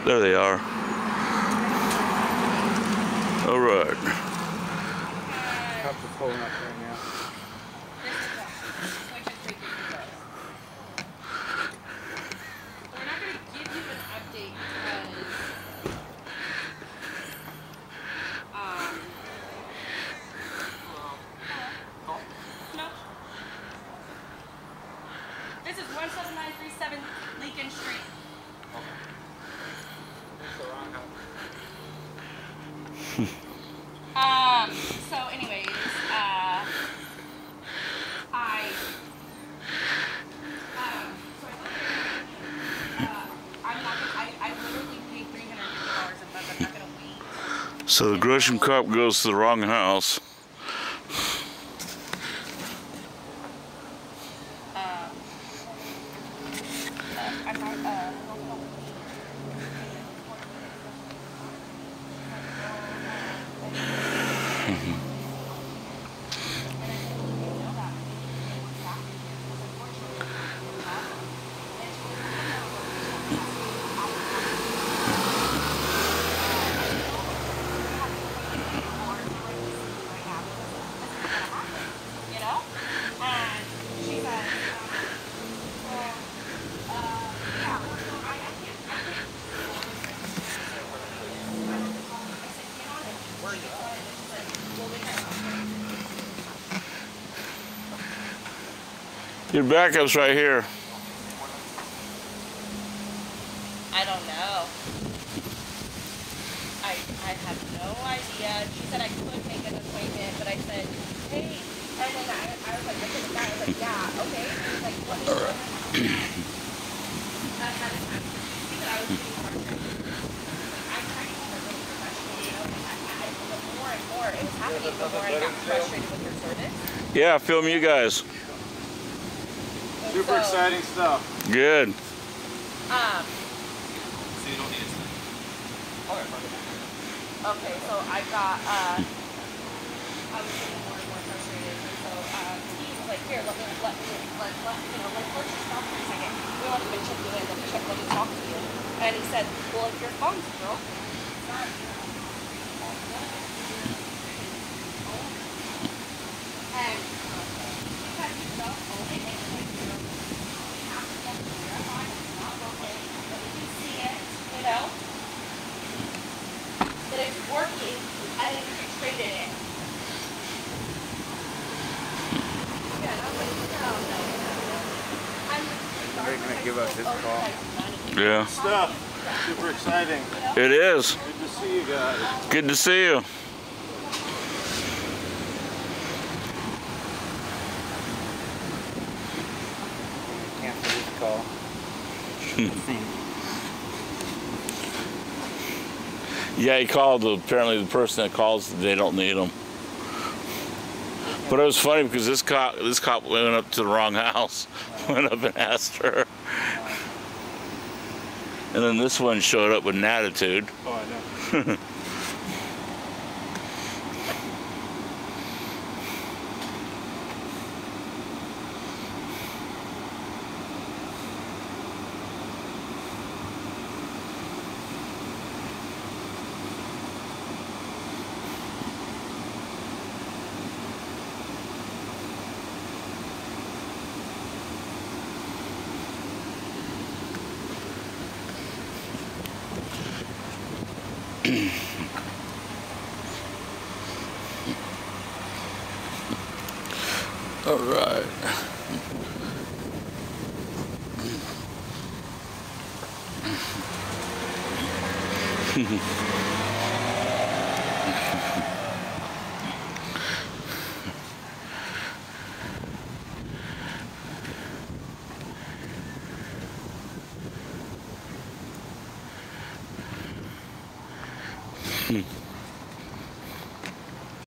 There they are. All right. Cups are pulling up right now. We're not going to give you an update because no. This is 17937 Lincoln Street. So anyways, I literally paid $350 a month. I'm not gonna wait. So the Gresham Cup goes to the wrong house. Your backup's right here. I don't know. I have no idea. She said I could make an appointment, but I said, hey, and then I was like, I said, I was like, yeah, okay. And I was like, what is going on? She said I was being frustrated. I'm trying to be really professional, you know, the more and more it was happening, the more I got frustrated with your service. Yeah, film you guys. Super exciting stuff. Good. So you don't need it tonight? Okay, so I got, I was getting more and more frustrated, and so, he was like, here, let me, you know, let's just stop for a second. We want to check you in, let me talk to you. And he said, well, if your phone's broke, it's not, you know, and, because you know, only make it like, you know, we have to get the verify, it's not broken, but we can see it, you know, that it's working, and then you can trade it in. Yeah, no, no. They're going to give us this call. Yeah. Stuff. Super exciting. It is. Good to see you guys. Good to see you. Cancel this call. Yeah, he called. Apparently, the person that calls, they don't need them. But it was funny because this cop went up to the wrong house, went up and asked her, and then this one showed up with an attitude. Oh, I know. All right. Hmm.